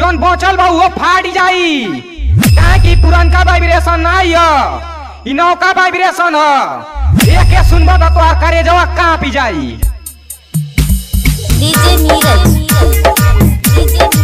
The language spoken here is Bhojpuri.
जौन बचल बा वो फाट जाई काहे कि पुरनका वाइब्रेशन नहीं है, इ नौका वाइब्रेशन है। एके सुनबा तो तोहार करेजवा कांपी जाई। डीजे नीरज